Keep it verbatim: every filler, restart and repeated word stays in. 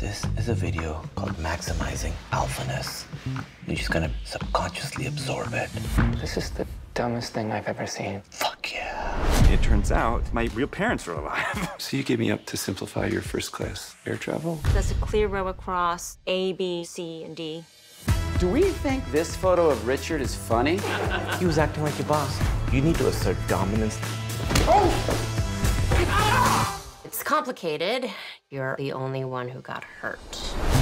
This is a video called Maximizing Alphaness. You're just gonna subconsciously absorb it. This is the dumbest thing I've ever seen. Fuck yeah. It turns out my real parents are alive. So you gave me up to simplify your first class air travel? That's a clear row across A, B, C, and D. Do we think this photo of Richard is funny? He was acting like your boss. You need to assert dominance. It's complicated. You're the only one who got hurt.